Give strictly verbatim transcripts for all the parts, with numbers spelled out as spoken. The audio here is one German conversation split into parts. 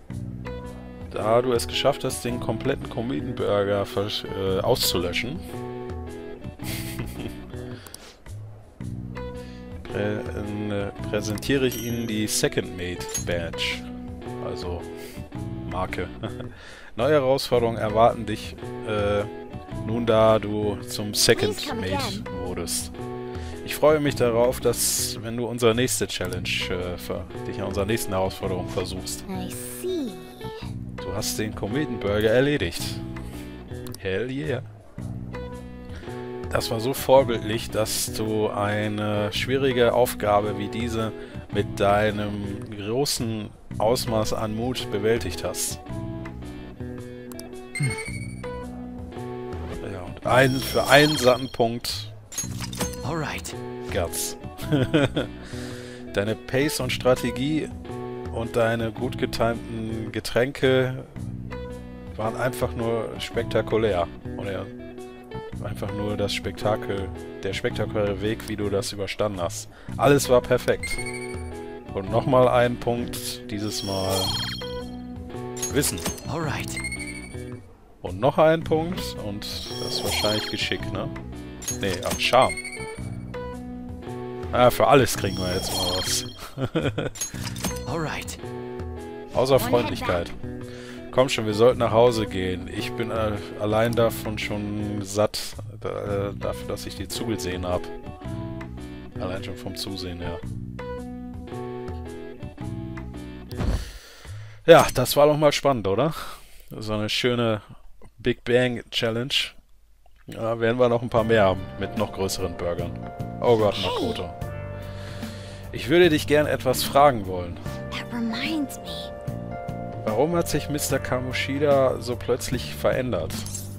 Da du es geschafft hast, den kompletten Kometenburger äh, auszulöschen, prä äh, präsentiere ich Ihnen die Second Mate Badge. Also Marke. Neue Herausforderungen erwarten dich äh, nun, da du zum Second Mate wurdest. Ich freue mich darauf, dass, wenn du unsere nächste Challenge, äh, für, dich an unserer nächsten Herausforderung versuchst. Du hast den Kometenburger erledigt. Hell yeah. Das war so vorbildlich, dass du eine schwierige Aufgabe wie diese mit deinem großen Ausmaß an Mut bewältigt hast. Hm. Ja, und ein, für einen satten Punkt. Alright. Gerz. Deine Pace und Strategie und deine gut getimten Getränke waren einfach nur spektakulär. Oder einfach nur das Spektakel, der spektakuläre Weg, wie du das überstanden hast. Alles war perfekt. Und nochmal ein Punkt, dieses Mal Wissen. Alright. Und noch ein Punkt und das ist wahrscheinlich Geschick, ne? Nee, ach, Charme. Ah, für alles kriegen wir jetzt mal was. Alright. Außer Freundlichkeit. Komm schon, wir sollten nach Hause gehen. Ich bin äh, allein davon schon satt, da, äh, dafür, dass ich die zugesehen habe. Allein schon vom Zusehen her. Ja, das war doch mal spannend, oder? So eine schöne Big Bang Challenge. Ja, werden wir noch ein paar mehr haben, mit noch größeren Burgern. Oh Gott, Makoto. Ich würde dich gern etwas fragen wollen. That reminds me. Warum hat sich Mister Kamoshida so plötzlich verändert?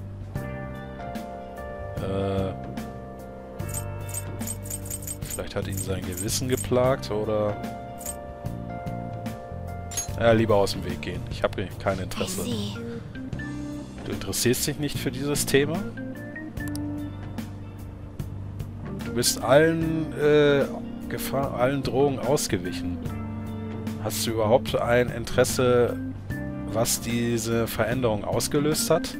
Äh, vielleicht hat ihn sein Gewissen geplagt, oder... Ja, lieber aus dem Weg gehen. Ich habe kein I Interesse. see. Du interessierst dich nicht für dieses Thema? Du bist allen, äh, Gefahr, allen Drohungen ausgewichen. Hast du überhaupt ein Interesse, was diese Veränderung ausgelöst hat?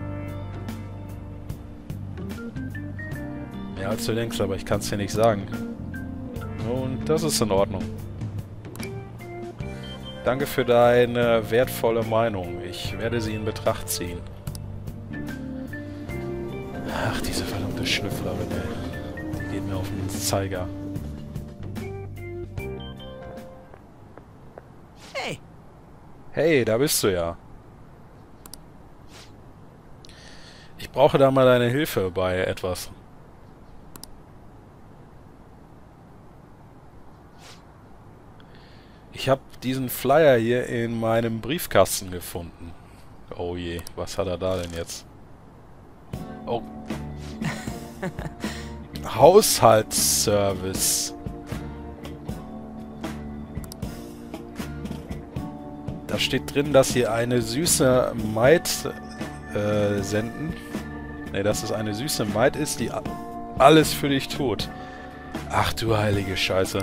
Mehr als du denkst, aber ich kann es dir nicht sagen. Und das ist in Ordnung. Danke für deine wertvolle Meinung. Ich werde sie in Betracht ziehen. Ach, diese verdammte Schnüfflerin, ey. Die geht mir auf den Zeiger. Hey. Hey, da bist du ja. Ich brauche da mal deine Hilfe bei etwas. Ich habe diesen Flyer hier in meinem Briefkasten gefunden. Oh je, was hat er da denn jetzt? Oh. Haushaltsservice. Da steht drin, dass sie eine süße Maid äh, senden. Ne, dass es eine süße Maid ist, die alles für dich tut. Ach du heilige Scheiße.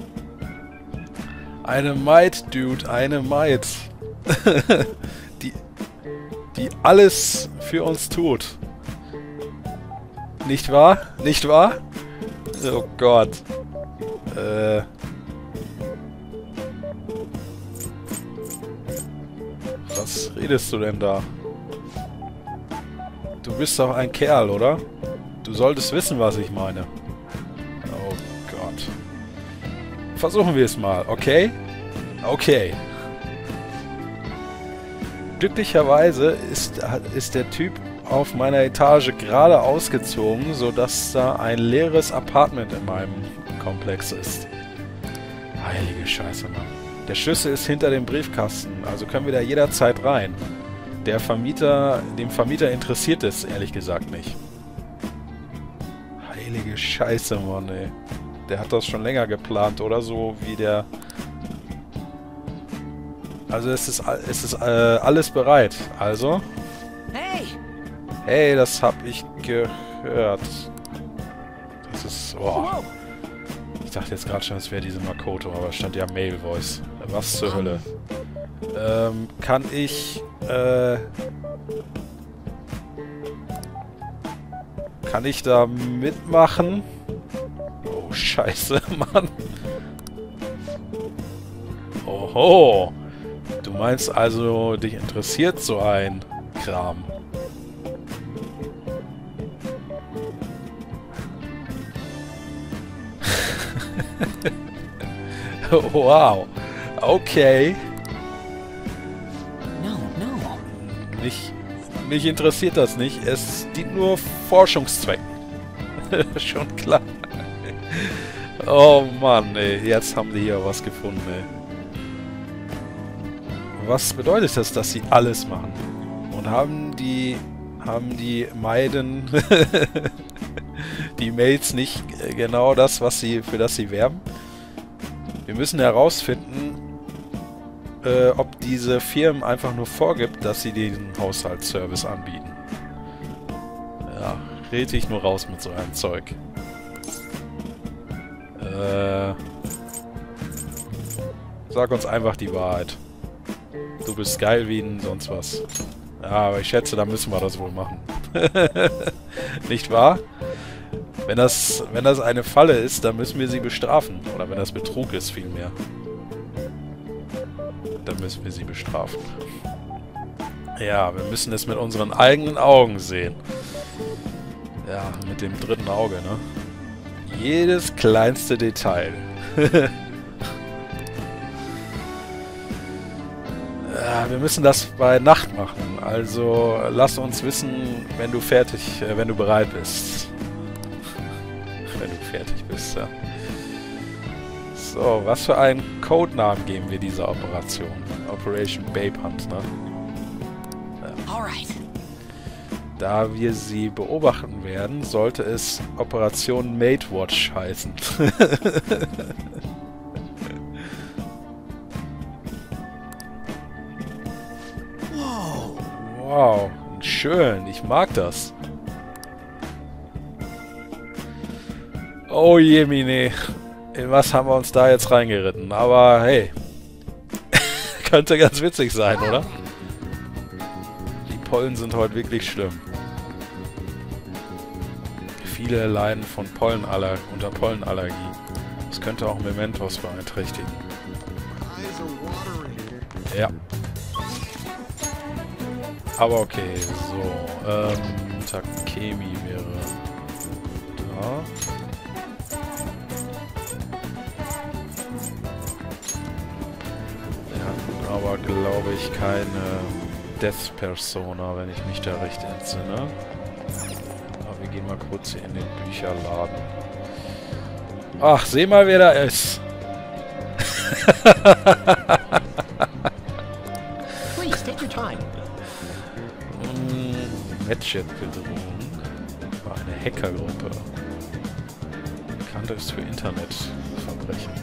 Eine Maid, Dude, eine Maid. die, die alles für uns tut. Nicht wahr? Nicht wahr? Oh Gott. Äh. Was redest du denn da? Du bist doch ein Kerl, oder? Du solltest wissen, was ich meine. Oh Gott. Versuchen wir es mal, okay? Okay. Glücklicherweise ist, ist der Typ auf meiner Etage gerade ausgezogen, sodass da ein leeres Apartment in meinem Komplex ist. Heilige Scheiße, Mann. Der Schlüssel ist hinter dem Briefkasten, also können wir da jederzeit rein. Der Vermieter, dem Vermieter interessiert es ehrlich gesagt nicht. Heilige Scheiße, Mann, ey. Der hat das schon länger geplant, oder so, wie der... Also es ist, es ist äh, alles bereit. Also... Hey! Hey, das hab ich gehört. Das ist... Oh. Ich dachte jetzt gerade schon, es wäre diese Makoto, aber es stand ja Male Voice. Was zur Hölle? Äh, Ähm, kann ich, äh... Kann ich da mitmachen? Oh, scheiße, Mann. Oho. Du meinst also, dich interessiert so ein Kram? Wow. Okay. No, no. Mich, mich interessiert das nicht. Es dient nur Forschungszwecken. Schon klar. Oh Mann, ey. Jetzt haben die hier was gefunden, ey. Was bedeutet das, dass sie alles machen? Und haben die... Haben die Maiden... die Mates nicht genau das, was sie, für das sie werben? Wir müssen herausfinden, äh, ob diese Firmen einfach nur vorgibt, dass sie den Haushaltsservice anbieten. Ja, red ich nur raus mit so einem Zeug. Äh, sag uns einfach die Wahrheit. Du bist geil wie ein sonst was. Ja, aber ich schätze, da müssen wir das wohl machen. Nicht wahr? Wenn das, wenn das eine Falle ist, dann müssen wir sie bestrafen. Oder wenn das Betrug ist, vielmehr. Dann müssen wir sie bestrafen. Ja, wir müssen es mit unseren eigenen Augen sehen. Ja, mit dem dritten Auge, ne? Jedes kleinste Detail. Ja, wir müssen das bei Nacht machen. Also lass uns wissen, wenn du fertig, äh, wenn du bereit bist. Wenn du fertig bist, ja. So, was für einen Codenamen geben wir dieser Operation? Operation Babe Hunt, ne? Ja. Alright. Da wir sie beobachten werden, sollte es Operation Mate Watch heißen. Whoa. Wow, schön, ich mag das. Oh je, Mine. In was haben wir uns da jetzt reingeritten? Aber hey. Könnte ganz witzig sein, oder? Die Pollen sind heute wirklich schlimm. Viele leiden von Pollenallergie, unter Pollenallergie. Das könnte auch Mementos beeinträchtigen. Ja. Aber okay, so. Ähm, Takemi wäre da. Aber glaube ich keine Death Persona, wenn ich mich da recht entsinne. Aber wir gehen mal kurz hier in den Bücherladen. Ach, seh mal, wer da ist. Please take your time. Matchet-Bedrohung. War eine Hackergruppe. Bekannt ist für Internetverbrechen.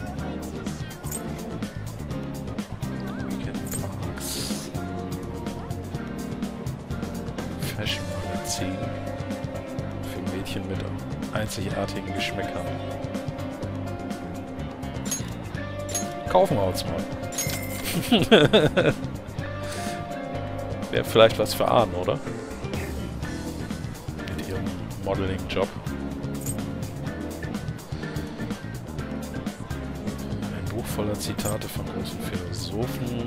Fashion-Magazin für Mädchen mit einzigartigen Geschmäckern. Kaufen wir uns mal. Wäre vielleicht was für Ahnen, oder? Mit ihrem Modeling-Job. Ein Buch voller Zitate von großen Philosophen.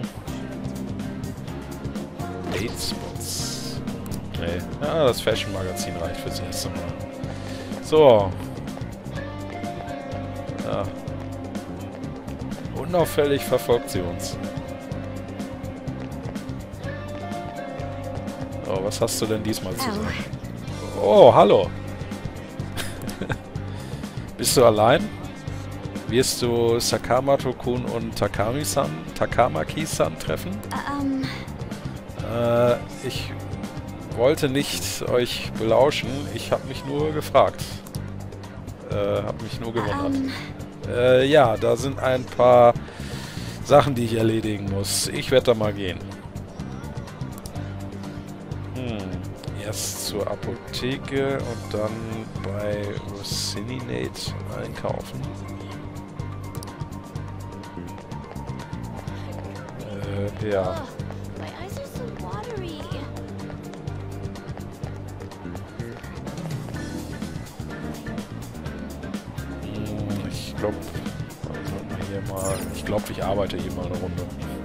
Datespots. Nee. Ja, das Fashion-Magazin reicht fürs erste Mal. So. Ja. Unauffällig verfolgt sie uns. Oh, was hast du denn diesmal zu sagen? Oh, hallo. Bist du allein? Wirst du Sakamoto-kun und Takami-san, Takamaki-san treffen? Um. Äh, ich wollte nicht euch belauschen, ich habe mich nur gefragt. Äh, habe mich nur gewundert. Um. Äh, ja, da sind ein paar Sachen, die ich erledigen muss. Ich werde da mal gehen. Hm, erst zur Apotheke und dann bei Rocinate einkaufen. Äh, ja. Ugh, my eyes are so watery. Hm, ich glaube, hier mal. Ich glaube, ich arbeite hier mal eine Runde.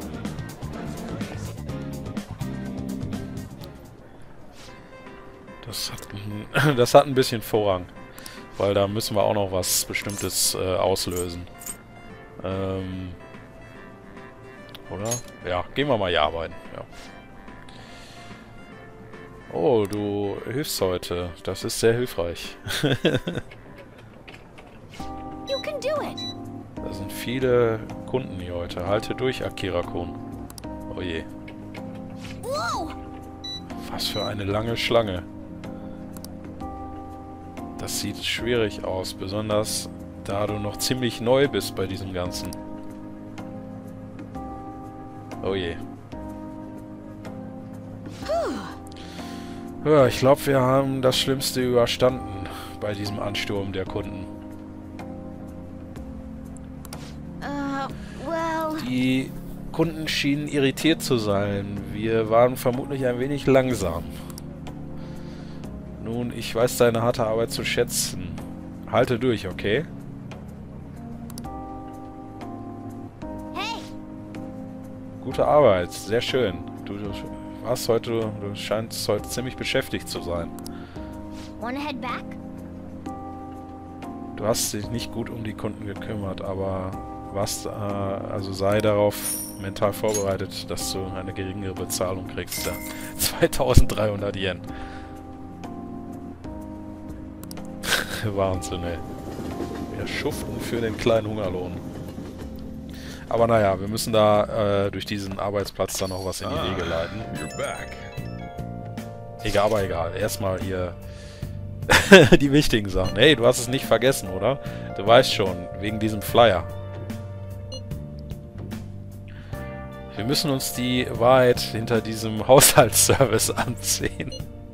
Das hat, ein, das hat ein bisschen Vorrang. Weil da müssen wir auch noch was Bestimmtes äh, auslösen. Ähm. Oder? Ja, gehen wir mal hier arbeiten. Ja. Oh, du hilfst heute. Das ist sehr hilfreich. You can do it. Da sind viele Kunden hier heute. Halte durch, Akira-kun. Oh je. Whoa! Was für eine lange Schlange. Das sieht schwierig aus, besonders da du noch ziemlich neu bist bei diesem Ganzen. Oh je. Ja, ich glaube, wir haben das Schlimmste überstanden bei diesem Ansturm der Kunden. Uh, well... Die Kunden schienen irritiert zu sein. Wir waren vermutlich ein wenig langsam. Nun, ich weiß deine harte Arbeit zu schätzen. Halte durch, okay? Hey! Gute Arbeit, sehr schön. Du, du warst heute, du scheinst heute ziemlich beschäftigt zu sein. Wanna head back? Du hast dich nicht gut um die Kunden gekümmert, aber warst, äh, also sei darauf mental vorbereitet, dass du eine geringere Bezahlung kriegst. Ja. zweitausenddreihundert Yen. Wahnsinn, ey. Wir schuften für den kleinen Hungerlohn. Aber naja, wir müssen da äh, durch diesen Arbeitsplatz dann noch was in die Ah, Wege leiten. you're back. Egal, aber egal. Erstmal hier die wichtigen Sachen. Hey, du hast es nicht vergessen, oder? Du weißt schon, wegen diesem Flyer. Wir müssen uns die Wahrheit hinter diesem Haushaltsservice ansehen.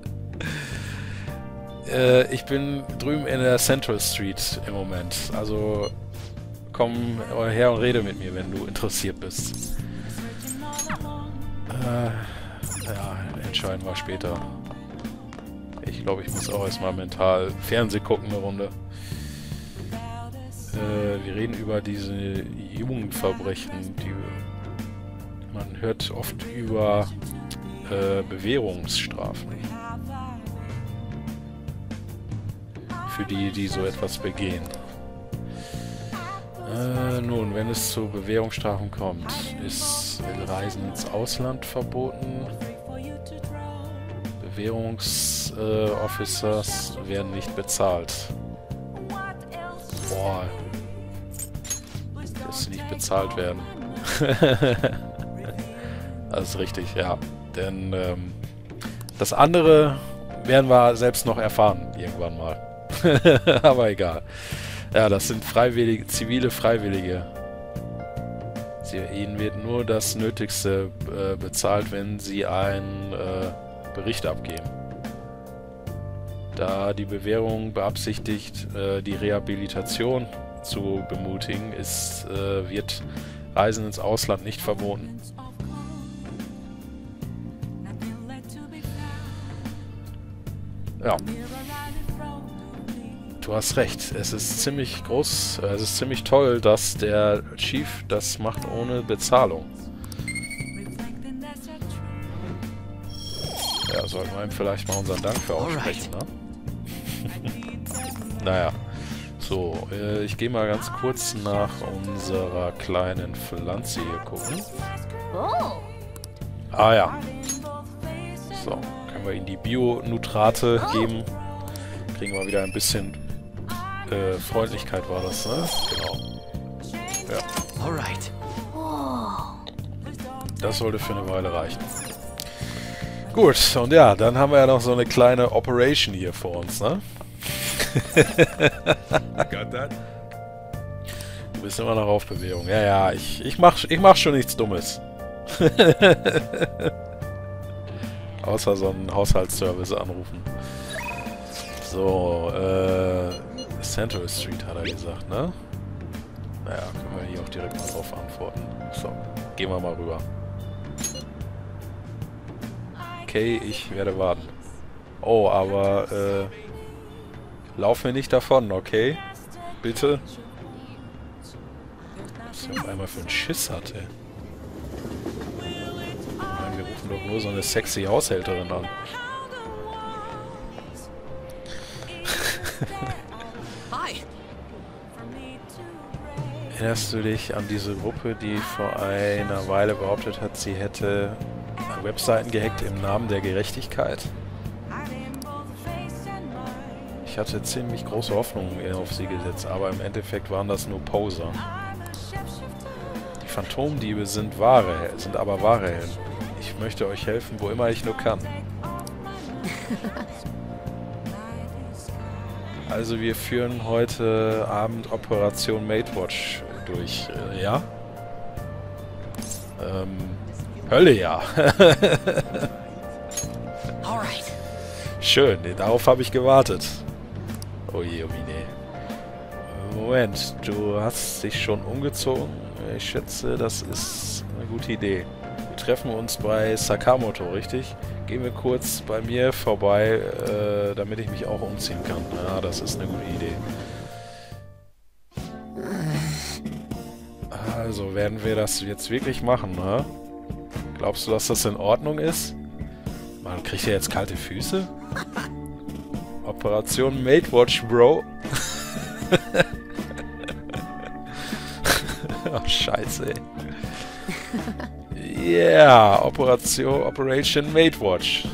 äh, ich bin drüben in der Central Street im Moment. Also komm her und rede mit mir, wenn du interessiert bist. Äh, ja, entscheiden wir später. Ich glaube, ich muss auch erstmal mental Fernseh gucken eine Runde. Äh, wir reden über diese Jugendverbrechen, die man hört oft über äh, Bewährungsstrafen. Für die, die so etwas begehen. Äh, nun, wenn es zu Bewährungsstrafen kommt, ist Reisen ins Ausland verboten. Bewährungsofficers äh, werden nicht bezahlt. Boah. Dass sie nicht bezahlt werden. Das ist richtig, ja. Denn ähm, das andere werden wir selbst noch erfahren, irgendwann mal. Aber egal. Ja, das sind Freiwillige, zivile Freiwillige. Sie, ihnen wird nur das Nötigste äh, bezahlt, wenn sie einen äh, Bericht abgeben. Da die Bewährung beabsichtigt, äh, die Rehabilitation zu bemutigen, ist, äh, wird Reisen ins Ausland nicht verboten. Ja. Du hast recht. Es ist ziemlich groß, äh, es ist ziemlich toll, dass der Chief das macht ohne Bezahlung. Ja, sollten wir ihm vielleicht mal unseren Dank für aussprechen, ne? Naja. So, äh, ich gehe mal ganz kurz nach unserer kleinen Pflanze hier gucken. Oh! Ah ja. So, können wir ihm die Bio-Nutrate geben. Kriegen wir wieder ein bisschen äh, Freundlichkeit war das, ne? Genau. Ja. Alright. Whoa! Das sollte für eine Weile reichen. Gut, und ja, dann haben wir ja noch so eine kleine Operation hier vor uns, ne? Got that? Du bist immer noch auf Bewegung. Ja, ja, ich, ich, mach, ich mach schon nichts Dummes. Außer so einen Haushaltsservice anrufen. So, äh... Central Street hat er gesagt, ne? Naja, können wir hier auch direkt mal drauf antworten. So, gehen wir mal rüber. Okay, ich werde warten. Oh, aber, äh... lauf mir nicht davon, okay? Bitte? Was er auf einmal für einen Schiss hatte. Nein, wir rufen doch nur so eine sexy Haushälterin an. Hi. Erinnerst du dich an diese Gruppe, die vor einer Weile behauptet hat, sie hätte Webseiten gehackt im Namen der Gerechtigkeit? Ich hatte ziemlich große Hoffnungen auf sie gesetzt, aber im Endeffekt waren das nur Poser. Die Phantomdiebe sind wahre, sind aber wahre Helden. Ich möchte euch helfen, wo immer ich nur kann. Also wir führen heute Abend Operation Matewatch durch, äh, ja? Ähm, Hölle ja. Alright. Schön, nee, darauf habe ich gewartet. Oh je, oh je. Moment, du hast dich schon umgezogen? Ich schätze, das ist eine gute Idee. Wir treffen uns bei Sakamoto, richtig? Gehen wir kurz bei mir vorbei, äh, damit ich mich auch umziehen kann. Ja, das ist eine gute Idee. Also, werden wir das jetzt wirklich machen, ne? Glaubst du, dass das in Ordnung ist? Man kriegt ja jetzt kalte Füße? Operation Matewatch, Bro. Oh, scheiße, ey. Yeah, Operation, Operation Matewatch.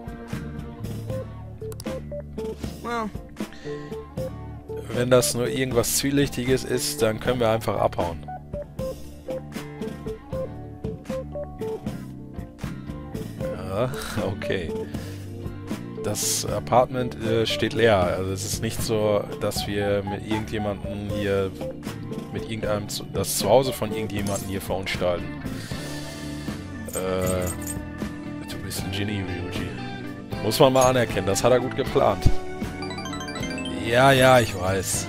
Well. Wenn das nur irgendwas Zwielichtiges ist, dann können wir einfach abhauen. Ja, okay. Das Apartment äh, steht leer. Also es ist nicht so, dass wir mit irgendjemandem hier, mit irgendeinem, das Zuhause von irgendjemandem hier verunstalten. Äh, du bist ein Genie, Ryuji. Muss man mal anerkennen, das hat er gut geplant. Ja, ja, ich weiß.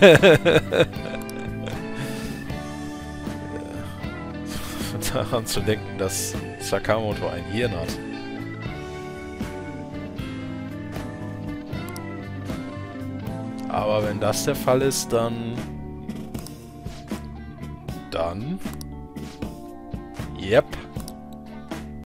Daran zu denken, dass Sakamoto ein Hirn hat. Aber wenn das der Fall ist, dann... Dann... Yep.